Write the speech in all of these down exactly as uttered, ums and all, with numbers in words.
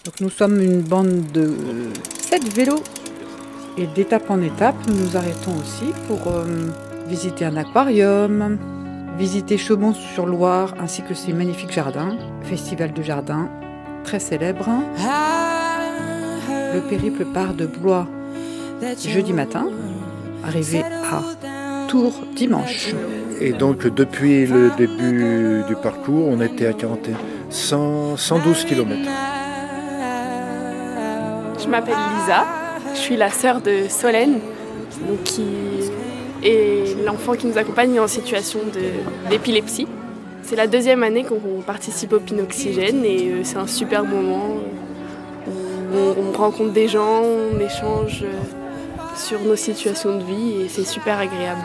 Donc nous sommes une bande de sept vélos et d'étape en étape, nous nous arrêtons aussi pour euh, visiter un aquarium, visiter Chaumont-sur-Loire ainsi que ses magnifiques jardins, festival de jardins très célèbre. Le périple part de Blois jeudi matin, arrivé à Tours dimanche. Et donc depuis le début du parcours, on était à quarante, cent, cent douze kilomètres. Je m'appelle Lisa, je suis la sœur de Solène, donc qui est l'enfant qui nous accompagne en situation de, d'épilepsie. C'est la deuxième année qu'on participe au Pinoxygène et c'est un super moment où on, on rencontre des gens, on échange sur nos situations de vie et c'est super agréable.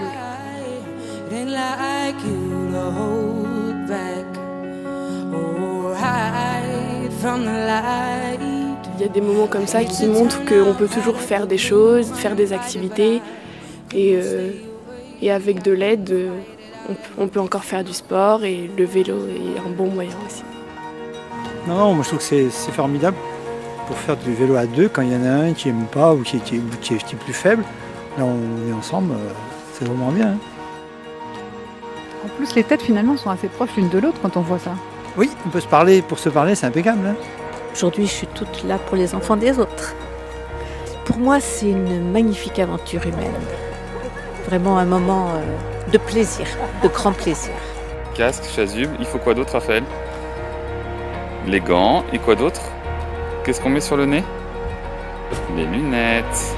Il y a des moments comme ça qui montrent qu'on peut toujours faire des choses, faire des activités et, euh, et avec de l'aide, on peut, on peut encore faire du sport et le vélo est un bon moyen aussi. Non, non, moi je trouve que c'est, c'est formidable pour faire du vélo à deux quand il y en a un qui n'aime pas ou qui, qui, qui, est, qui est plus faible. Là on est ensemble, c'est vraiment bien. Hein. En plus les têtes finalement sont assez proches l'une de l'autre quand on voit ça. Oui, on peut se parler, pour se parler c'est impeccable. Hein. Aujourd'hui je suis toute là pour les enfants des autres. Pour moi c'est une magnifique aventure humaine. Vraiment un moment de plaisir, de grand plaisir. Casque, chasuble, il faut quoi d'autre Raphaël? Les gants, et quoi d'autre? Qu'est-ce qu'on met sur le nez? Les lunettes.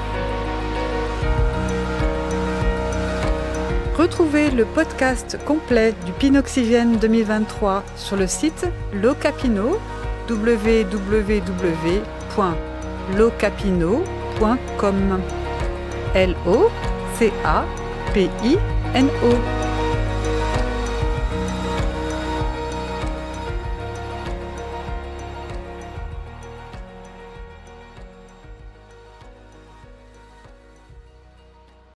Retrouvez le podcast complet du Pinoxygène deux mille vingt-trois sur le site Locapino, w w w point locapino point com. L O C A P I N O.